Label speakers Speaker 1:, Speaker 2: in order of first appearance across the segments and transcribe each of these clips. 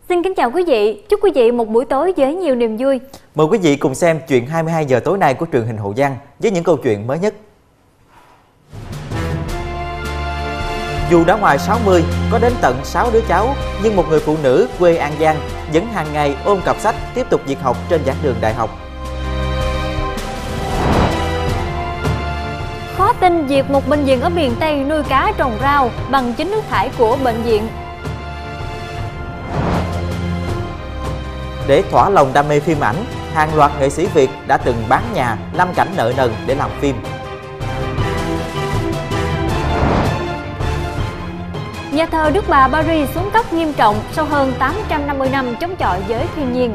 Speaker 1: Xin kính chào quý vị, chúc quý vị một buổi tối với nhiều niềm vui.
Speaker 2: Mời quý vị cùng xem chuyện 22 giờ tối nay của truyền hình Hậu Giang với những câu chuyện mới nhất. Dù đã ngoài 60, có đến tận 6 đứa cháu, nhưng một người phụ nữ quê An Giang vẫn hàng ngày ôm cặp sách tiếp tục việc học trên giảng đường đại học.
Speaker 1: Khó tin việc một bệnh viện ở miền Tây nuôi cá trồng rau bằng chính nước thải của bệnh viện.
Speaker 2: Để thỏa lòng đam mê phim ảnh, hàng loạt nghệ sĩ Việt đã từng bán nhà, lâm cảnh nợ nần để làm phim.
Speaker 1: Nhà thờ Đức Bà Paris xuống cấp nghiêm trọng sau hơn 850 năm chống chọi với thiên nhiên.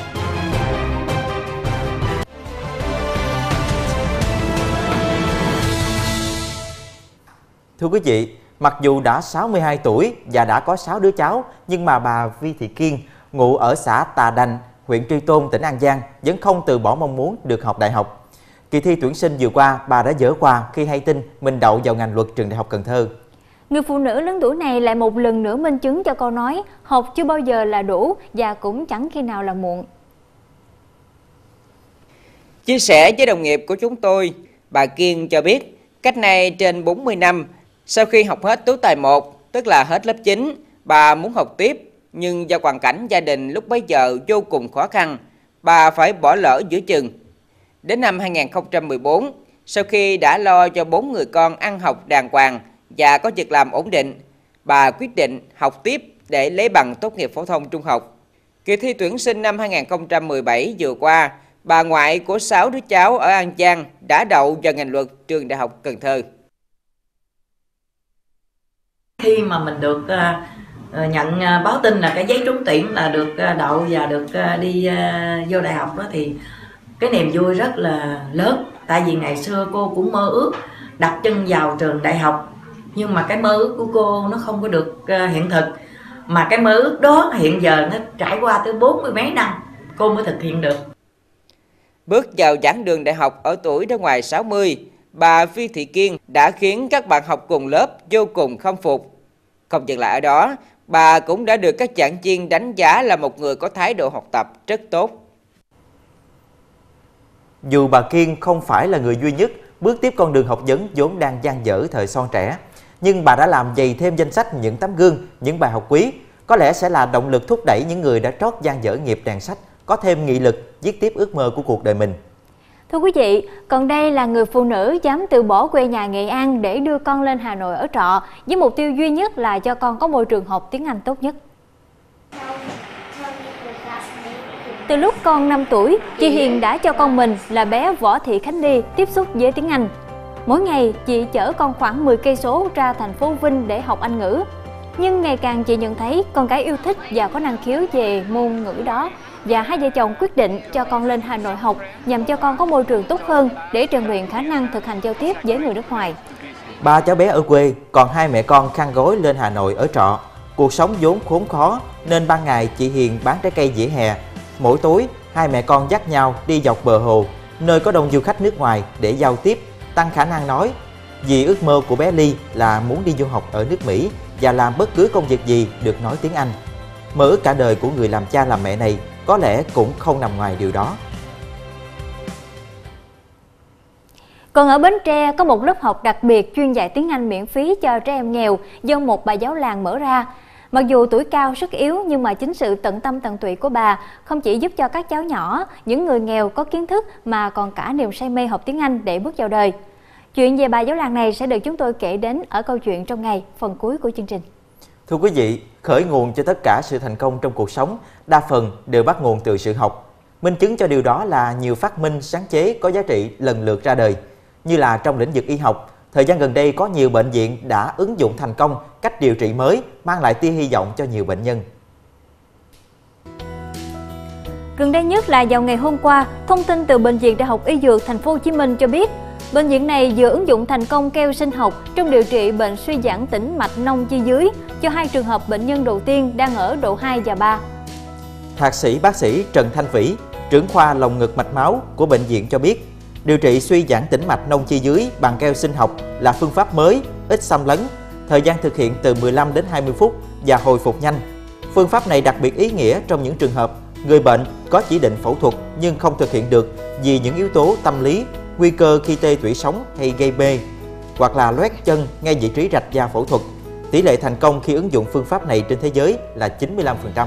Speaker 2: Thưa quý vị, mặc dù đã 62 tuổi và đã có 6 đứa cháu, nhưng mà bà Vi Thị Kiên, ngụ ở xã Tà Đành, huyện Tri Tôn, tỉnh An Giang, vẫn không từ bỏ mong muốn được học đại học. Kỳ thi tuyển sinh vừa qua, bà đã dở qua khi hay tin mình đậu vào ngành luật trường Đại học Cần Thơ.
Speaker 1: Người phụ nữ lớn tuổi này lại một lần nữa minh chứng cho câu nói học chưa bao giờ là đủ và cũng chẳng khi nào là muộn.
Speaker 3: Chia sẻ với đồng nghiệp của chúng tôi, bà Kiên cho biết cách nay trên 40 năm, sau khi học hết tú tài 1, tức là hết lớp 9, bà muốn học tiếp, nhưng do hoàn cảnh gia đình lúc bấy giờ vô cùng khó khăn, bà phải bỏ lỡ giữa chừng. Đến năm 2014, sau khi đã lo cho 4 người con ăn học đàng hoàng và có việc làm ổn định, bà quyết định học tiếp để lấy bằng tốt nghiệp phổ thông trung học. Kỳ thi tuyển sinh năm 2017 vừa qua, bà ngoại của 6 đứa cháu ở An Giang đã đậu vào ngành luật trường Đại học Cần Thơ.
Speaker 4: Khi mà mình được nhận báo tin là cái giấy trúng tuyển là được đậu và được đi vô đại học đó, thì cái niềm vui rất là lớn. Tại vì ngày xưa cô cũng mơ ước đặt chân vào trường đại học, nhưng mà cái mơ ước của cô nó không có được hiện thực. Mà cái mơ ước đó hiện giờ nó trải qua tới 40 mấy năm cô mới thực hiện được.
Speaker 3: Bước vào giảng đường đại học ở tuổi đã ngoài 60, bà Vi Thị Kiên đã khiến các bạn học cùng lớp vô cùng khâm phục. Không dừng lại ở đó, bà cũng đã được các giảng viên đánh giá là một người có thái độ học tập rất tốt.
Speaker 2: Dù bà Kiên không phải là người duy nhất bước tiếp con đường học vấn vốn đang dang dở thời son trẻ, nhưng bà đã làm dày thêm danh sách những tấm gương, những bài học quý, có lẽ sẽ là động lực thúc đẩy những người đã trót dang dở nghiệp đàn sách có thêm nghị lực viết tiếp ước mơ của cuộc đời mình.
Speaker 1: Thưa quý vị, còn đây là người phụ nữ dám từ bỏ quê nhà Nghệ An để đưa con lên Hà Nội ở trọ với mục tiêu duy nhất là cho con có môi trường học tiếng Anh tốt nhất. Từ lúc con 5 tuổi, chị Hiền đã cho con mình là bé Võ Thị Khánh Ly tiếp xúc với tiếng Anh. Mỗi ngày, chị chở con khoảng 10 cây số ra thành phố Vinh để học Anh ngữ. Nhưng ngày càng chị nhận thấy con cái yêu thích và có năng khiếu về môn ngữ đó, và hai vợ chồng quyết định cho con lên Hà Nội học nhằm cho con có môi trường tốt hơn để rèn luyện khả năng thực hành giao tiếp với người nước ngoài.
Speaker 2: Ba cháu bé ở quê, còn hai mẹ con khăn gói lên Hà Nội ở trọ. Cuộc sống vốn khốn khó nên ban ngày chị Hiền bán trái cây vỉa hè. Mỗi tối, hai mẹ con dắt nhau đi dọc bờ hồ, nơi có đông du khách nước ngoài để giao tiếp, tăng khả năng nói. Vì ước mơ của bé Ly là muốn đi du học ở nước Mỹ và làm bất cứ công việc gì được nói tiếng Anh. Mơ ước cả đời của người làm cha làm mẹ này có lẽ cũng không nằm ngoài điều đó.
Speaker 1: Còn ở Bến Tre có một lớp học đặc biệt chuyên dạy tiếng Anh miễn phí cho trẻ em nghèo do một bà giáo làng mở ra. Mặc dù tuổi cao sức yếu nhưng mà chính sự tận tâm tận tụy của bà không chỉ giúp cho các cháu nhỏ, những người nghèo có kiến thức mà còn cả niềm say mê học tiếng Anh để bước vào đời. Chuyện về bà giáo làng này sẽ được chúng tôi kể đến ở câu chuyện trong ngày, phần cuối của chương trình.
Speaker 2: Thưa quý vị, khởi nguồn cho tất cả sự thành công trong cuộc sống đa phần đều bắt nguồn từ sự học. Minh chứng cho điều đó là nhiều phát minh sáng chế có giá trị lần lượt ra đời. Như là trong lĩnh vực y học, thời gian gần đây có nhiều bệnh viện đã ứng dụng thành công cách điều trị mới, mang lại tia hy vọng cho nhiều bệnh nhân.
Speaker 1: Gần đây nhất là vào ngày hôm qua, thông tin từ Bệnh viện Đại học Y Dược Thành phố Hồ Chí Minh cho biết, bệnh viện này vừa ứng dụng thành công keo sinh học trong điều trị bệnh suy giãn tĩnh mạch nông chi dưới cho 2 trường hợp bệnh nhân đầu tiên đang ở độ 2 và 3.
Speaker 2: Thạc sĩ bác sĩ Trần Thanh Vĩ, trưởng khoa lồng ngực mạch máu của bệnh viện cho biết, điều trị suy giãn tĩnh mạch nông chi dưới bằng keo sinh học là phương pháp mới, ít xâm lấn, thời gian thực hiện từ 15 đến 20 phút và hồi phục nhanh. Phương pháp này đặc biệt ý nghĩa trong những trường hợp người bệnh có chỉ định phẫu thuật nhưng không thực hiện được vì những yếu tố tâm lý, nguy cơ khi tê tủy sống hay gây mê, hoặc là loét chân ngay vị trí rạch da phẫu thuật. Tỷ lệ thành công khi ứng dụng phương pháp này trên thế giới là 95%.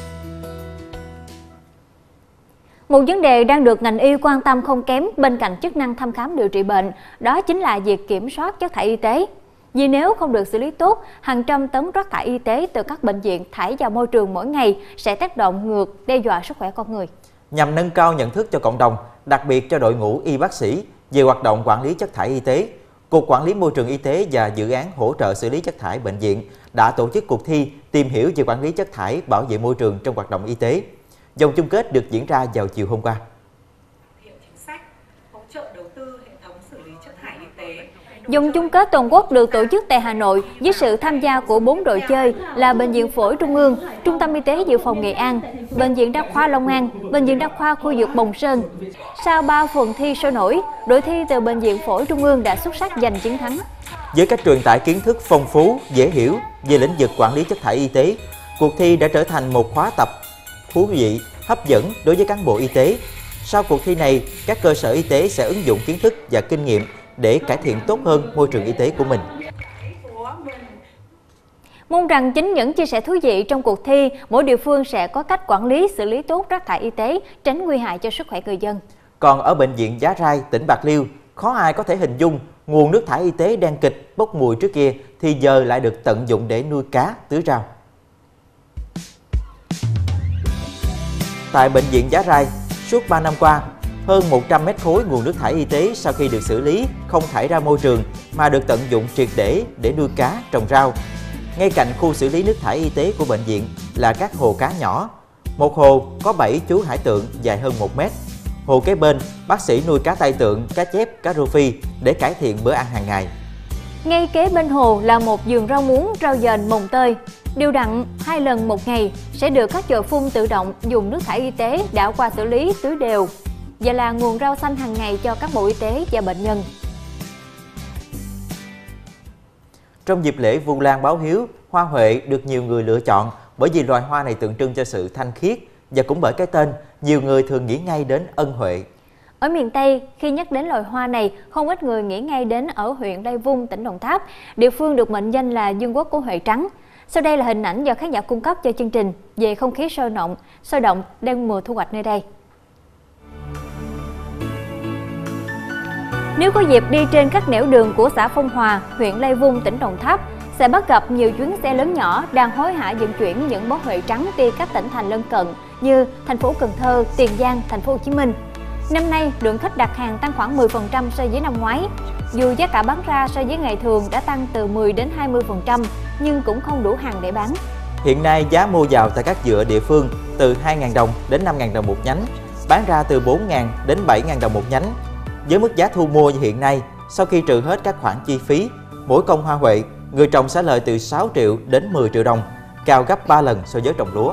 Speaker 1: Một vấn đề đang được ngành y quan tâm không kém bên cạnh chức năng thăm khám điều trị bệnh, đó chính là việc kiểm soát chất thải y tế. Vì nếu không được xử lý tốt, hàng trăm tấn rác thải y tế từ các bệnh viện thải vào môi trường mỗi ngày sẽ tác động ngược, đe dọa sức khỏe con người.
Speaker 2: Nhằm nâng cao nhận thức cho cộng đồng, đặc biệt cho đội ngũ y bác sĩ về hoạt động quản lý chất thải y tế, Cục Quản lý Môi trường Y tế và Dự án hỗ trợ xử lý chất thải bệnh viện đã tổ chức cuộc thi tìm hiểu về quản lý chất thải, bảo vệ môi trường trong hoạt động y tế. Vòng chung kết được diễn ra vào chiều hôm qua.
Speaker 1: Vòng chung kết toàn quốc được tổ chức tại Hà Nội với sự tham gia của 4 đội chơi là Bệnh viện Phổi Trung ương, Trung tâm Y tế Dự phòng Nghệ An, Bệnh viện Đa khoa Long An, Bệnh viện Đa khoa khu vực Bồng Sơn. Sau 3 phần thi sôi nổi, đội thi từ Bệnh viện Phổi Trung ương đã xuất sắc giành chiến thắng.
Speaker 2: Với cách truyền tải kiến thức phong phú, dễ hiểu về lĩnh vực quản lý chất thải y tế, cuộc thi đã trở thành một khóa tập thú vị, hấp dẫn đối với cán bộ y tế. Sau cuộc thi này, các cơ sở y tế sẽ ứng dụng kiến thức và kinh nghiệm để cải thiện tốt hơn môi trường y tế của mình.
Speaker 1: Mong rằng chính những chia sẻ thú vị trong cuộc thi, mỗi địa phương sẽ có cách quản lý, xử lý tốt rác thải y tế, tránh nguy hại cho sức khỏe người dân.
Speaker 2: Còn ở bệnh viện Giá Rai, tỉnh Bạc Liêu, khó ai có thể hình dung nguồn nước thải y tế đen kịch, bốc mùi trước kia thì giờ lại được tận dụng để nuôi cá, tưới rau. Tại bệnh viện Giá Rai, suốt 3 năm qua, hơn 100 mét khối nguồn nước thải y tế sau khi được xử lý không thải ra môi trường mà được tận dụng triệt để nuôi cá, trồng rau. Ngay cạnh khu xử lý nước thải y tế của bệnh viện là các hồ cá nhỏ. Một hồ có 7 chú hải tượng dài hơn 1 mét. Hồ kế bên, bác sĩ nuôi cá tai tượng, cá chép, cá rô phi để cải thiện bữa ăn hàng ngày.
Speaker 1: Ngay kế bên hồ là một vườn rau muống, rau dền, mồng tơi. Đều đặn 2 lần một ngày sẽ được các chòi phun tự động dùng nước thải y tế đã qua xử lý tưới đều và là nguồn rau xanh hàng ngày cho các bộ y tế và bệnh nhân.
Speaker 2: Trong dịp lễ Vu Lan báo hiếu, hoa huệ được nhiều người lựa chọn bởi vì loài hoa này tượng trưng cho sự thanh khiết và cũng bởi cái tên, nhiều người thường nghĩ ngay đến ân huệ.
Speaker 1: Ở miền Tây, khi nhắc đến loài hoa này, không ít người nghĩ ngay đến ở huyện Lai Vung, tỉnh Đồng Tháp, địa phương được mệnh danh là vương quốc của huệ trắng. Sau đây là hình ảnh do khán giả cung cấp cho chương trình về không khí sôi động đang mùa thu hoạch nơi đây. Nếu có dịp đi trên các nẻo đường của xã Phong Hòa, huyện Lai Vung, tỉnh Đồng Tháp, sẽ bắt gặp nhiều chuyến xe lớn nhỏ đang hối hả vận chuyển những bó huệ trắng đi các tỉnh thành lân cận như thành phố Cần Thơ, Tiền Giang, thành phố Hồ Chí Minh. Năm nay, lượng khách đặt hàng tăng khoảng 10% so với năm ngoái. Dù giá cả bán ra so với ngày thường đã tăng từ 10 đến 20%, nhưng cũng không đủ hàng để bán.
Speaker 2: Hiện nay, giá mua vào tại các dựa địa phương từ 2.000 đồng đến 5.000 đồng một nhánh, bán ra từ 4.000 đến 7.000 đồng một nhánh. Với mức giá thu mua như hiện nay, sau khi trừ hết các khoản chi phí, mỗi công hoa huệ, người trồng sẽ lời từ 6 triệu đến 10 triệu đồng, cao gấp 3 lần so với trồng lúa.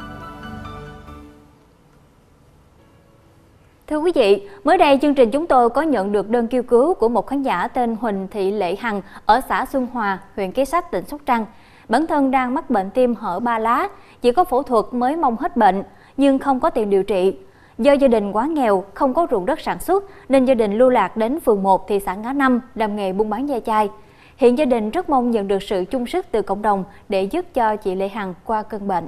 Speaker 1: Thưa quý vị, mới đây chương trình chúng tôi có nhận được đơn kêu cứu của một khán giả tên Huỳnh Thị Lệ Hằng ở xã Xuân Hòa, huyện Kế Sách, tỉnh Sóc Trăng. Bản thân đang mắc bệnh tim hở ba lá, chỉ có phẫu thuật mới mong hết bệnh, nhưng không có tiền điều trị. Do gia đình quá nghèo, không có ruộng đất sản xuất, nên gia đình lưu lạc đến phường 1 thị xã Ngã Năm làm nghề buôn bán ve chai. Hiện gia đình rất mong nhận được sự chung sức từ cộng đồng để giúp cho chị Lệ Hằng qua cơn bệnh.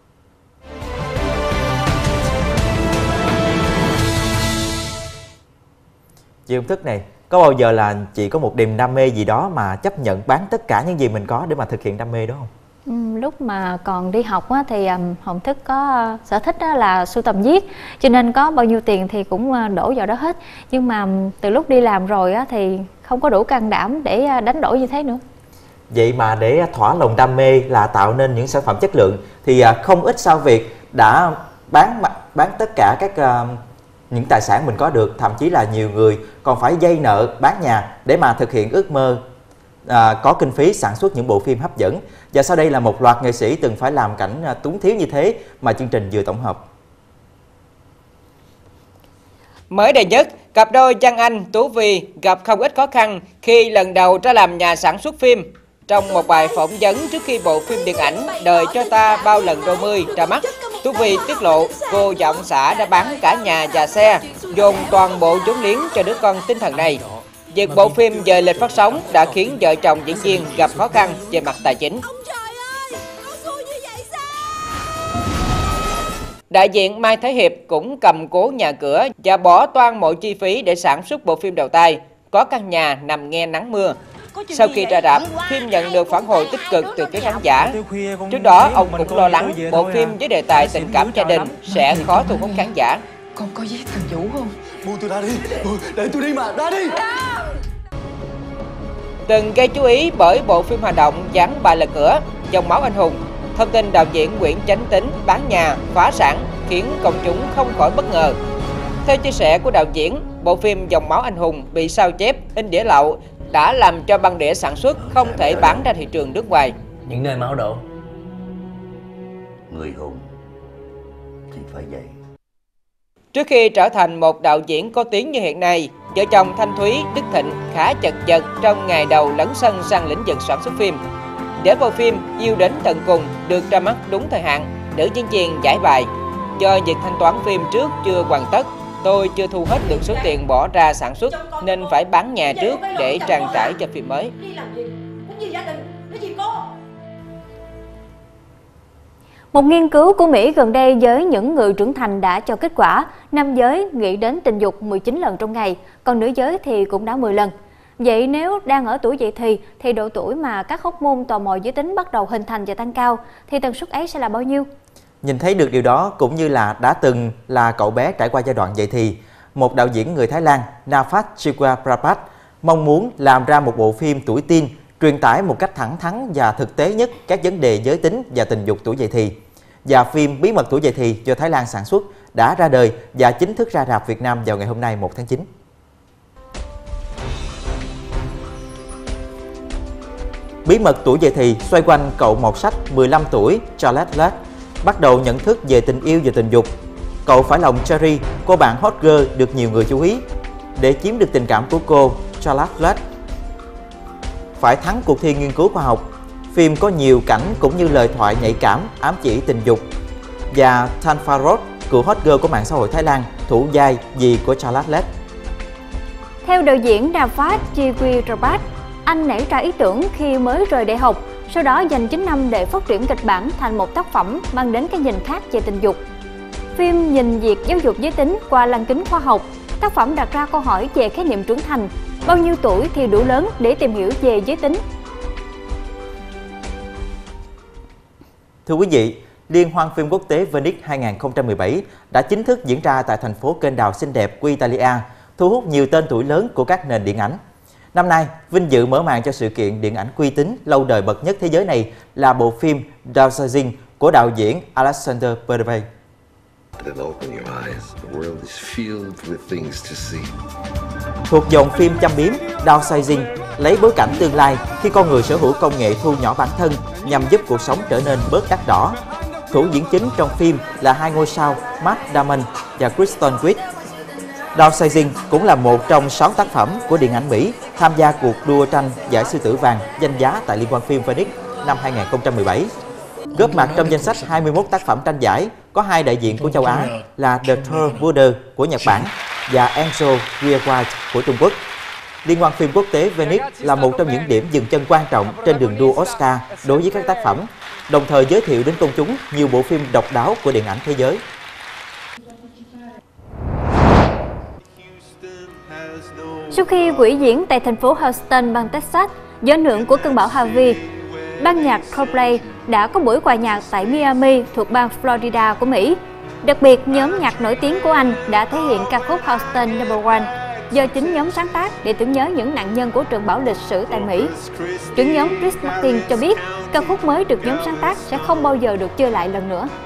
Speaker 2: Chị Công Thức này, có bao giờ là chị có một niềm đam mê gì đó mà chấp nhận bán tất cả những gì mình có để mà thực hiện đam mê đó không?
Speaker 1: Lúc mà còn đi học á, thì Hồng Thức có sở thích là sưu tầm viết, cho nên có bao nhiêu tiền thì cũng đổ vào đó hết. Nhưng mà từ lúc đi làm rồi á, thì không có đủ can đảm để đánh đổi như thế nữa.
Speaker 2: Vậy mà để thỏa lòng đam mê là tạo nên những sản phẩm chất lượng thì không ít sao việc đã bán tất cả các những tài sản mình có được, thậm chí là nhiều người còn phải vay nợ bán nhà để mà thực hiện ước mơ có kinh phí sản xuất những bộ phim hấp dẫn. Và sau đây là một loạt nghệ sĩ từng phải làm cảnh túng thiếu như thế mà chương trình vừa tổng hợp.
Speaker 3: Mới đây nhất, cặp đôi Giang Anh, Tú Vi gặp không ít khó khăn khi lần đầu ra làm nhà sản xuất phim. Trong một bài phỏng vấn trước khi bộ phim điện ảnh Đời cho ta bao lần đôi mươi ra mắt, Tú Vy tiết lộ cô và ông xã đã bán cả nhà và xe, dồn toàn bộ vốn liếng cho đứa con tinh thần này. Việc bộ phim dời lịch phát sóng đã khiến vợ chồng diễn viên gặp khó khăn về mặt tài chính. Đại diện Mai Thái Hiệp cũng cầm cố nhà cửa và bỏ toan mọi chi phí để sản xuất bộ phim đầu tay Có căn nhà nằm nghe nắng mưa. Sau khi ra rạp, phim nhận được phản hồi tích cực từ phía khán giả. Trước đó, ông cũng lo lắng bộ phim với đề tài tình cảm gia đình sẽ khó thu hút khán giả.
Speaker 5: Con có giết thằng Vũ không?
Speaker 6: Buông tôi ra đi, để tôi đi mà, ra đi.
Speaker 3: Từng gây chú ý bởi bộ phim hành động Giáng Bà Lật Ngửa, Dòng Máu Anh Hùng. Thông tin đạo diễn Nguyễn Chánh Tín bán nhà, phá sản khiến công chúng không khỏi bất ngờ. Theo chia sẻ của đạo diễn, bộ phim Dòng Máu Anh Hùng bị sao chép, in đĩa lậu đã làm cho băng đĩa sản xuất không thể bán ra thị trường nước ngoài.
Speaker 6: Những nơi máu đổ, người hùng thì phải vậy.
Speaker 3: Trước khi trở thành một đạo diễn có tiếng như hiện nay, vợ chồng Thanh Thúy, Đức Thịnh khá chật vật trong ngày đầu lấn sân sang lĩnh vực sản xuất phim. Để bộ phim Yêu Đến Tận Cùng được ra mắt đúng thời hạn, nữ diễn viên giải bài: do việc thanh toán phim trước chưa hoàn tất, tôi chưa thu hết được số tiền bỏ ra sản xuất nên phải bán nhà trước để trang trải cho phim mới.
Speaker 1: Một nghiên cứu của Mỹ gần đây với những người trưởng thành đã cho kết quả nam giới nghĩ đến tình dục 19 lần trong ngày, còn nữ giới thì cũng đã 10 lần. Vậy nếu đang ở tuổi dậy thì độ tuổi mà các hormone tò mò giới tính bắt đầu hình thành và tăng cao thì tần suất ấy sẽ là bao nhiêu?
Speaker 2: Nhìn thấy được điều đó cũng như là đã từng là cậu bé trải qua giai đoạn dậy thì, một đạo diễn người Thái Lan Nafat Chiquaprapat mong muốn làm ra một bộ phim tuổi teen truyền tải một cách thẳng thắn và thực tế nhất các vấn đề giới tính và tình dục tuổi dậy thì. Và phim Bí mật tuổi dậy thì do Thái Lan sản xuất đã ra đời và chính thức ra rạp Việt Nam vào ngày hôm nay 1 tháng 9. Bí mật tuổi dậy thì xoay quanh cậu mọt sách 15 tuổi Charlotte Lake bắt đầu nhận thức về tình yêu và tình dục. Cậu phải lòng Cherry, cô bạn hot girl được nhiều người chú ý. Để chiếm được tình cảm của cô, Charlotte Lake phải thắng cuộc thi nghiên cứu khoa học. Phim có nhiều cảnh cũng như lời thoại nhạy cảm ám chỉ tình dục. Và Tan Pharot, cựu hot girl của mạng xã hội Thái Lan, thủ vai dì của Charlotte Lake.
Speaker 1: Theo đạo diễn Nafat Chiquaprapat, anh nảy ra ý tưởng khi mới rời đại học, sau đó dành 9 năm để phát triển kịch bản thành một tác phẩm mang đến cái nhìn khác về tình dục. Phim nhìn việc giáo dục giới tính qua lăng kính khoa học. Tác phẩm đặt ra câu hỏi về khái niệm trưởng thành, bao nhiêu tuổi thì đủ lớn để tìm hiểu về giới tính.
Speaker 2: Thưa quý vị, Liên hoan phim quốc tế Venice 2017 đã chính thức diễn ra tại thành phố kênh đào xinh đẹp của Italia, thu hút nhiều tên tuổi lớn của các nền điện ảnh. Năm nay, vinh dự mở màn cho sự kiện điện ảnh uy tín lâu đời bậc nhất thế giới này là bộ phim Downsizing của đạo diễn Alexander Perdue. Thuộc dòng phim châm biếm, Downsizing lấy bối cảnh tương lai khi con người sở hữu công nghệ thu nhỏ bản thân nhằm giúp cuộc sống trở nên bớt đắt đỏ. Thủ diễn chính trong phim là hai ngôi sao Matt Damon và Kristen Wiig. Downsizing cũng là một trong 6 tác phẩm của điện ảnh Mỹ tham gia cuộc đua tranh giải sư tử vàng danh giá tại Liên hoan phim Venice năm 2017. Góp mặt trong danh sách 21 tác phẩm tranh giải có 2 đại diện của châu Á là The Third Border của Nhật Bản và Angel White của Trung Quốc. Liên hoan phim quốc tế Venice là một trong những điểm dừng chân quan trọng trên đường đua Oscar đối với các tác phẩm, đồng thời giới thiệu đến công chúng nhiều bộ phim độc đáo của điện ảnh thế giới.
Speaker 1: Sau khi biểu diễn tại thành phố Houston, bang Texas, do ảnh hưởng của cơn bão Harvey, ban nhạc Coldplay đã có buổi hòa nhạc tại Miami thuộc bang Florida của Mỹ. Đặc biệt, nhóm nhạc nổi tiếng của Anh đã thể hiện ca khúc Houston No. 1 do chính nhóm sáng tác để tưởng nhớ những nạn nhân của trận bão lịch sử tại Mỹ. Trưởng nhóm Chris Martin cho biết ca khúc mới được nhóm sáng tác sẽ không bao giờ được chơi lại lần nữa.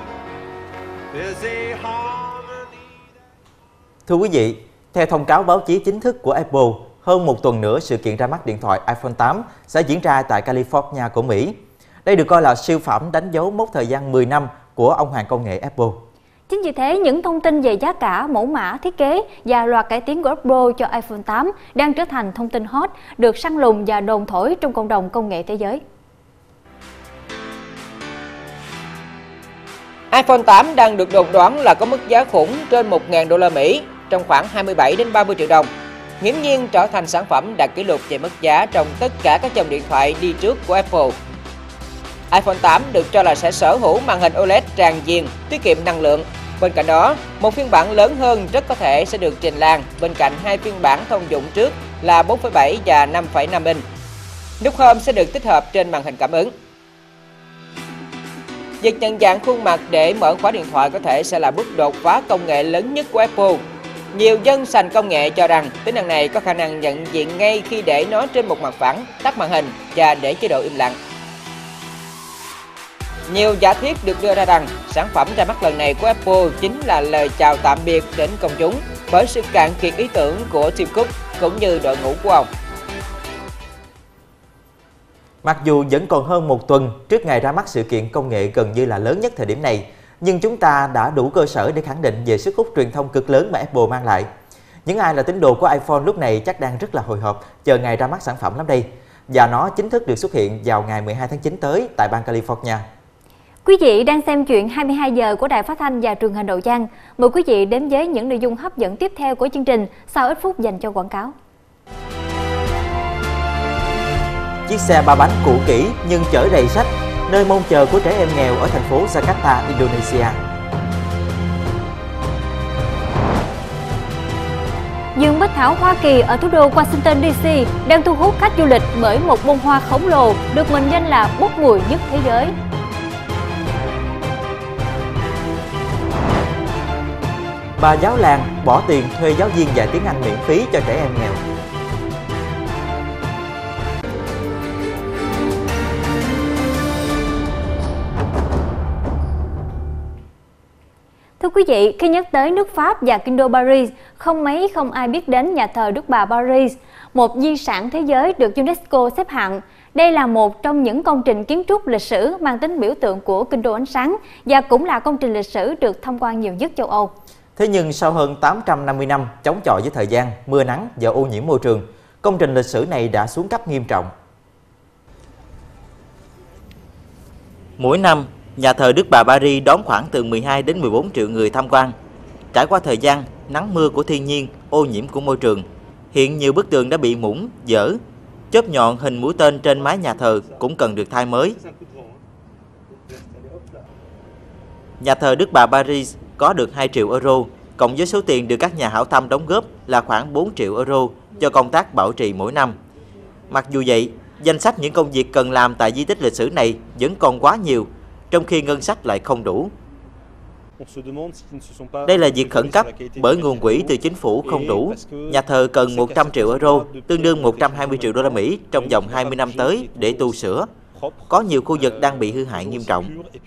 Speaker 2: Thưa quý vị, theo thông cáo báo chí chính thức của Apple, hơn một tuần nữa sự kiện ra mắt điện thoại iPhone 8 sẽ diễn ra tại California của Mỹ. Đây được coi là siêu phẩm đánh dấu mốc thời gian 10 năm của ông hoàng công nghệ Apple.
Speaker 1: Chính vì thế, những thông tin về giá cả, mẫu mã, thiết kế và loạt cải tiến của Apple cho iPhone 8 đang trở thành thông tin hot, được săn lùng và đồn thổi trong cộng đồng công nghệ thế giới.
Speaker 3: iPhone 8 đang được đồn đoán là có mức giá khủng trên 1.000 đô la Mỹ, trong khoảng 27 đến 30 triệu đồng. Nghiễm nhiên trở thành sản phẩm đạt kỷ lục về mức giá trong tất cả các dòng điện thoại đi trước của Apple. iPhone 8 được cho là sẽ sở hữu màn hình OLED tràn viền, tiết kiệm năng lượng. Bên cạnh đó, một phiên bản lớn hơn rất có thể sẽ được trình làng bên cạnh hai phiên bản thông dụng trước là 4,7 và 5,5 inch. Nút Home sẽ được tích hợp trên màn hình cảm ứng. Việc nhận dạng khuôn mặt để mở khóa điện thoại có thể sẽ là bước đột phá công nghệ lớn nhất của Apple. Nhiều dân sành công nghệ cho rằng tính năng này có khả năng nhận diện ngay khi để nó trên một mặt phẳng, tắt màn hình và để chế độ im lặng. Nhiều giả thuyết được đưa ra rằng sản phẩm ra mắt lần này của Apple chính là lời chào tạm biệt đến công chúng bởi sự cạn kiệt ý tưởng của Tim Cook cũng như đội ngũ của ông.
Speaker 2: Mặc dù vẫn còn hơn một tuần trước ngày ra mắt sự kiện công nghệ gần như là lớn nhất thời điểm này, nhưng chúng ta đã đủ cơ sở để khẳng định về sức hút truyền thông cực lớn mà Apple mang lại. Những ai là tín đồ của iPhone lúc này chắc đang rất là hồi hộp chờ ngày ra mắt sản phẩm lắm đây. Và nó chính thức được xuất hiện vào ngày 12 tháng 9 tới tại bang California.
Speaker 1: Quý vị đang xem chuyện 22 giờ của Đài Phát thanh và Truyền hình Hậu Giang. Mời quý vị đến với những nội dung hấp dẫn tiếp theo của chương trình sau ít phút dành cho quảng cáo.
Speaker 2: Chiếc xe ba bánh cũ kỹ nhưng chở đầy sách, nơi mong chờ của trẻ em nghèo ở thành phố Jakarta, Indonesia.
Speaker 1: Vườn Bách Thảo Hoa Kỳ ở thủ đô Washington DC đang thu hút khách du lịch bởi một bông hoa khổng lồ được mệnh danh là bốc mùi nhất thế giới.
Speaker 2: Bà giáo làng bỏ tiền thuê giáo viên dạy tiếng Anh miễn phí cho trẻ em nghèo.
Speaker 1: Thưa quý vị, khi nhắc tới nước Pháp và kinh đô Paris, không ai biết đến nhà thờ Đức Bà Paris, một di sản thế giới được UNESCO xếp hạng. Đây là một trong những công trình kiến trúc lịch sử mang tính biểu tượng của kinh đô ánh sáng và cũng là công trình lịch sử được tham quan nhiều nhất châu Âu.
Speaker 2: Thế nhưng sau hơn 850 năm chống chọi với thời gian, mưa nắng và ô nhiễm môi trường, công trình lịch sử này đã xuống cấp nghiêm trọng. Mỗi năm, nhà thờ Đức Bà Paris đón khoảng từ 12 đến 14 triệu người tham quan. Trải qua thời gian, nắng mưa của thiên nhiên, ô nhiễm của môi trường, hiện nhiều bức tường đã bị mũng, dở. Chóp nhọn hình mũi tên trên mái nhà thờ cũng cần được thay mới. Nhà thờ Đức Bà Paris có được 2 triệu euro, cộng với số tiền được các nhà hảo tâm đóng góp là khoảng 4 triệu euro cho công tác bảo trì mỗi năm. Mặc dù vậy, danh sách những công việc cần làm tại di tích lịch sử này vẫn còn quá nhiều, trong khi ngân sách lại không đủ. Đây là việc khẩn cấp bởi nguồn quỹ từ chính phủ không đủ. Nhà thờ cần 100 triệu euro, tương đương 120 triệu đô la Mỹ trong vòng 20 năm tới để tu sửa. Có nhiều khu vực đang bị hư hại nghiêm trọng.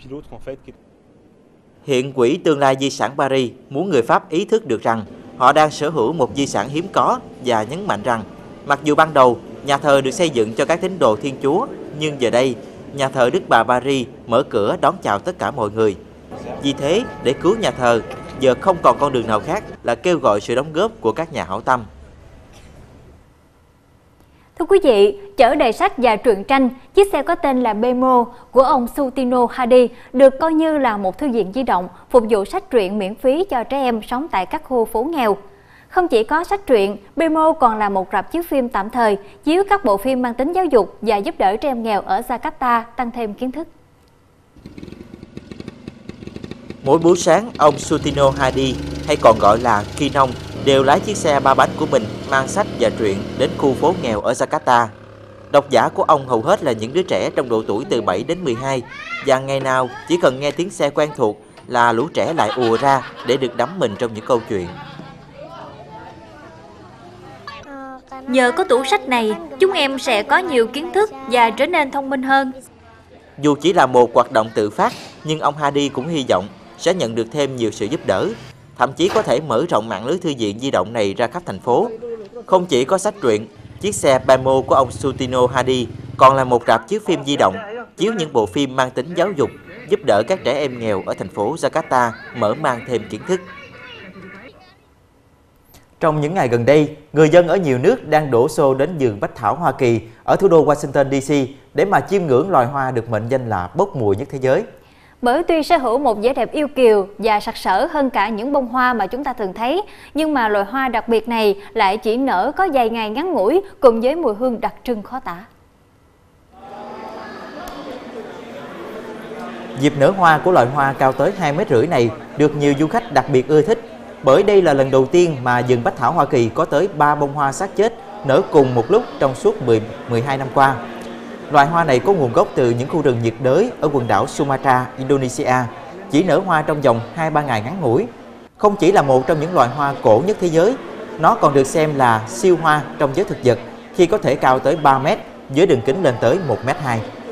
Speaker 2: Hiện Quỹ Tương lai Di sản Paris muốn người Pháp ý thức được rằng họ đang sở hữu một di sản hiếm có và nhấn mạnh rằng mặc dù ban đầu nhà thờ được xây dựng cho các tín đồ Thiên Chúa, nhưng giờ đây nhà thờ Đức Bà Paris mở cửa đón chào tất cả mọi người. Vì thế, để cứu nhà thờ, giờ không còn con đường nào khác là kêu gọi sự đóng góp của các nhà hảo tâm.
Speaker 1: Thưa quý vị, chở đầy sách và truyện tranh, chiếc xe có tên là Bemo của ông Sutino Hadi được coi như là một thư viện di động phục vụ sách truyện miễn phí cho trẻ em sống tại các khu phố nghèo. Không chỉ có sách truyện, Bemo còn là một rạp chiếu phim tạm thời, chiếu các bộ phim mang tính giáo dục và giúp đỡ trẻ em nghèo ở Jakarta tăng thêm kiến thức.
Speaker 2: Mỗi buổi sáng, ông Sutino Hadi, hay còn gọi là Kinong, đều lái chiếc xe ba bánh của mình mang sách và truyện đến khu phố nghèo ở Jakarta. Độc giả của ông hầu hết là những đứa trẻ trong độ tuổi từ 7 đến 12, và ngày nào chỉ cần nghe tiếng xe quen thuộc là lũ trẻ lại ùa ra để được đắm mình trong những câu chuyện.
Speaker 1: Nhờ có tủ sách này, chúng em sẽ có nhiều kiến thức và trở nên thông minh hơn.
Speaker 2: Dù chỉ là một hoạt động tự phát, nhưng ông Hadi cũng hy vọng sẽ nhận được thêm nhiều sự giúp đỡ, thậm chí có thể mở rộng mạng lưới thư viện di động này ra khắp thành phố. Không chỉ có sách truyện, chiếc xe Bemo của ông Sutino Hadi còn là một rạp chiếu phim di động, chiếu những bộ phim mang tính giáo dục, giúp đỡ các trẻ em nghèo ở thành phố Jakarta mở mang thêm kiến thức. Trong những ngày gần đây, người dân ở nhiều nước đang đổ xô đến vườn bách thảo Hoa Kỳ ở thủ đô Washington DC để mà chiêm ngưỡng loài hoa được mệnh danh là bốc mùi nhất thế giới.
Speaker 1: Bởi tuy sở hữu một vẻ đẹp yêu kiều và sặc sỡ hơn cả những bông hoa mà chúng ta thường thấy, nhưng mà loài hoa đặc biệt này lại chỉ nở có vài ngày ngắn ngủi cùng với mùi hương đặc trưng khó tả.
Speaker 2: Dịp nở hoa của loài hoa cao tới 2,5 mét này được nhiều du khách đặc biệt ưa thích, bởi đây là lần đầu tiên mà vườn bách thảo Hoa Kỳ có tới 3 bông hoa xác chết nở cùng một lúc trong suốt 12 năm qua. Loài hoa này có nguồn gốc từ những khu rừng nhiệt đới ở quần đảo Sumatra, Indonesia, chỉ nở hoa trong vòng 2-3 ngày ngắn ngủi. Không chỉ là một trong những loài hoa cổ nhất thế giới, nó còn được xem là siêu hoa trong giới thực vật khi có thể cao tới 3 mét với đường kính lên tới 1,2 mét.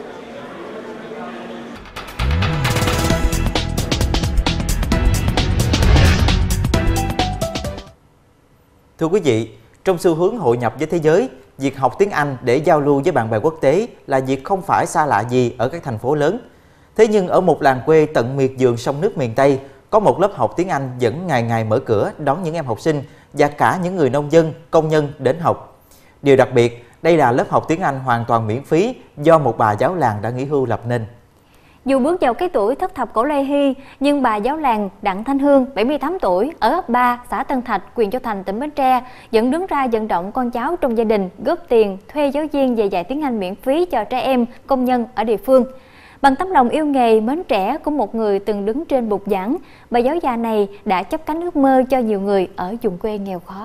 Speaker 2: Thưa quý vị, trong xu hướng hội nhập với thế giới, việc học tiếng Anh để giao lưu với bạn bè quốc tế là việc không phải xa lạ gì ở các thành phố lớn. Thế nhưng ở một làng quê tận miệt vườn sông nước miền Tây, có một lớp học tiếng Anh vẫn ngày ngày mở cửa đón những em học sinh và cả những người nông dân, công nhân đến học. Điều đặc biệt, đây là lớp học tiếng Anh hoàn toàn miễn phí do một bà giáo làng đã nghỉ hưu lập nên.
Speaker 1: Dù bước vào cái tuổi thất thập cổ lai hy, nhưng bà giáo làng Đặng Thanh Hương, 78 tuổi, ở ấp 3, xã Tân Thạch, huyện Châu Thành, tỉnh Bến Tre, vẫn đứng ra vận động con cháu trong gia đình góp tiền thuê giáo viên về dạy tiếng Anh miễn phí cho trẻ em, công nhân ở địa phương. Bằng tấm lòng yêu nghề, mến trẻ của một người từng đứng trên bục giảng, bà giáo già này đã chắp cánh ước mơ cho nhiều người ở vùng quê nghèo khó.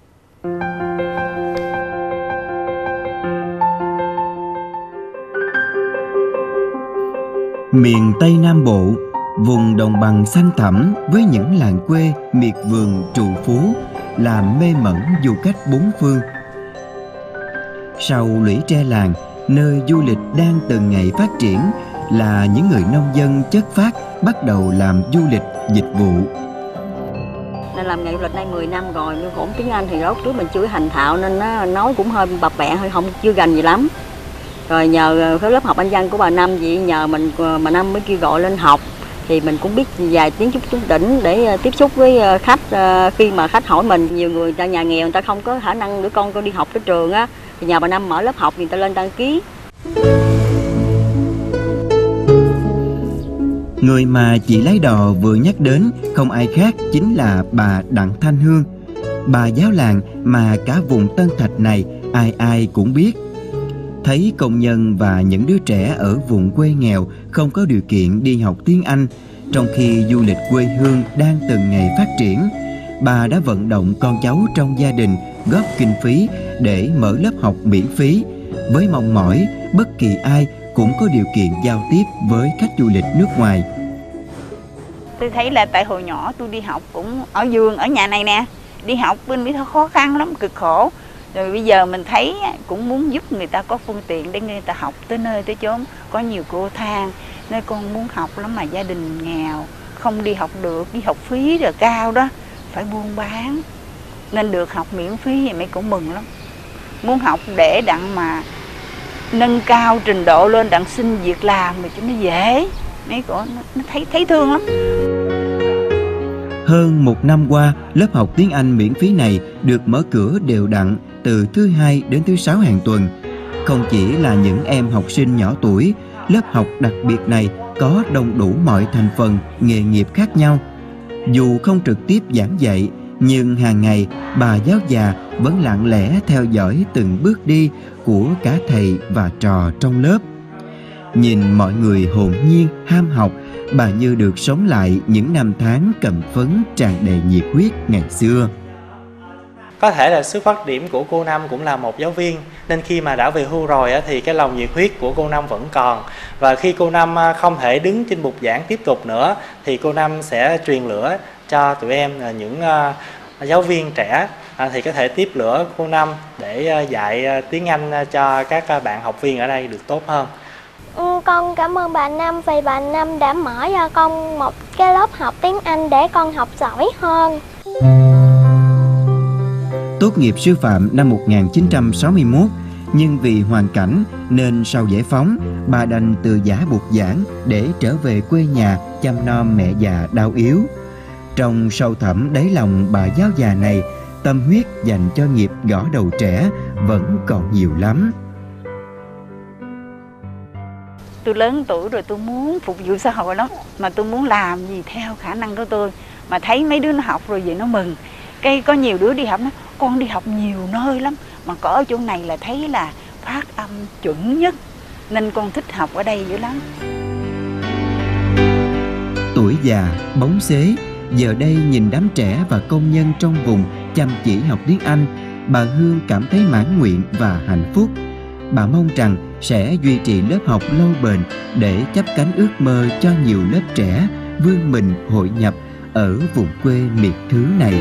Speaker 7: Miền Tây Nam Bộ, vùng đồng bằng xanh thẳm với những làng quê miệt vườn trù phú làm mê mẩn du khách bốn phương. Sau lũy tre làng, nơi du lịch đang từng ngày phát triển, là những người nông dân chất phác bắt đầu làm du lịch dịch vụ.
Speaker 8: Nên làm nghề du lịch nay 10 năm rồi, nhưng cũng tiếng Anh thì lúc trước mình chưa thành thạo nên nó nói cũng hơi bập bẹ, hơi không chưa gần gì lắm. Rồi nhờ cái lớp học Anh văn của bà Năm, vậy nhờ bà Năm mới kêu gọi lên học, thì mình cũng biết vài tiếng chút đỉnh để tiếp xúc với khách. Khi mà khách hỏi mình, nhiều người ta nhà nghèo người ta không có khả năng đứa con đi học tới trường á, thì nhờ bà Năm mở lớp học thì người ta lên đăng ký.
Speaker 7: Người mà chị Lái Đò vừa nhắc đến không ai khác chính là bà Đặng Thanh Hương, bà giáo làng mà cả vùng Tân Thạch này ai ai cũng biết. Thấy công nhân và những đứa trẻ ở vùng quê nghèo không có điều kiện đi học tiếng Anh, trong khi du lịch quê hương đang từng ngày phát triển, bà đã vận động con cháu trong gia đình góp kinh phí để mở lớp học miễn phí, với mong mỏi bất kỳ ai cũng có điều kiện giao tiếp với khách du lịch nước ngoài.
Speaker 9: Tôi thấy là tại hồi nhỏ tôi đi học cũng ở vườn ở nhà này nè, đi học bên Mỹ Tho khó khăn lắm, cực khổ. Rồi bây giờ mình thấy cũng muốn giúp người ta có phương tiện để người ta học tới nơi tới chốn. Có nhiều cô than, nơi con muốn học lắm mà gia đình nghèo, không đi học được, đi học phí rồi cao đó, phải buôn bán. Nên được học miễn phí thì mấy cũng mừng lắm. Muốn học để đặng mà nâng cao trình độ lên, đặng xin việc làm mà cho nó dễ. Mấy cô nó thấy thương lắm.
Speaker 7: Hơn một năm qua, lớp học tiếng Anh miễn phí này được mở cửa đều đặn từ thứ Hai đến thứ Sáu hàng tuần. Không chỉ là những em học sinh nhỏ tuổi, lớp học đặc biệt này có đông đủ mọi thành phần, nghề nghiệp khác nhau. Dù không trực tiếp giảng dạy, nhưng hàng ngày bà giáo già vẫn lặng lẽ theo dõi từng bước đi của cả thầy và trò trong lớp. Nhìn mọi người hồn nhiên, ham học, bà như được sống lại những năm tháng cầm phấn tràn đầy nhiệt huyết ngày xưa.
Speaker 10: Có thể là xuất phát điểm của cô Năm cũng là một giáo viên, nên khi mà đã về hưu rồi thì cái lòng nhiệt huyết của cô Năm vẫn còn. Và khi cô Năm không thể đứng trên bục giảng tiếp tục nữa, thì cô Năm sẽ truyền lửa cho tụi em, những giáo viên trẻ thì có thể tiếp lửa cô Năm để dạy tiếng Anh cho các bạn học viên ở đây được tốt hơn.
Speaker 11: Con cảm ơn bà Năm vì bà Năm đã mở cho con một cái lớp học tiếng Anh để con học giỏi hơn.
Speaker 7: Tốt nghiệp sư phạm năm 1961, Nhưng vì hoàn cảnh nên sau giải phóng, bà đành từ giã buộc giảng để trở về quê nhà chăm nom mẹ già đau yếu. Trong sâu thẳm đáy lòng bà giáo già này, tâm huyết dành cho nghiệp gõ đầu trẻ vẫn còn nhiều lắm.
Speaker 9: Tôi lớn tuổi rồi, tôi muốn phục vụ xã hội lắm, mà tôi muốn làm gì theo khả năng của tôi. Mà thấy mấy đứa nó học rồi vậy nó mừng. Cái có nhiều đứa đi học nó, con đi học nhiều nơi lắm, mà có ở chỗ này là thấy là phát âm chuẩn nhất, nên con thích học ở đây dữ lắm.
Speaker 7: Tuổi già, bóng xế, giờ đây nhìn đám trẻ và công nhân trong vùng chăm chỉ học tiếng Anh, bà Hương cảm thấy mãn nguyện và hạnh phúc. Bà mong rằng sẽ duy trì lớp học lâu bền để chắp cánh ước mơ cho nhiều lớp trẻ vươn mình hội nhập ở vùng quê miệt thứ này.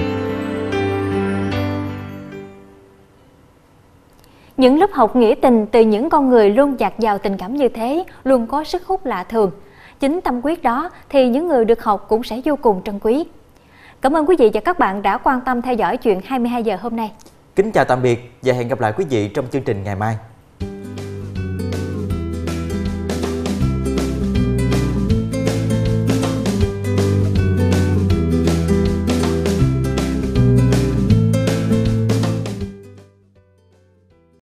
Speaker 1: Những lớp học nghĩa tình từ những con người luôn dạt dào tình cảm như thế luôn có sức hút lạ thường. Chính tâm huyết đó thì những người được học cũng sẽ vô cùng trân quý. Cảm ơn quý vị và các bạn đã quan tâm theo dõi chuyện 22 giờ hôm nay.
Speaker 2: Kính chào tạm biệt và hẹn gặp lại quý vị trong chương trình ngày mai.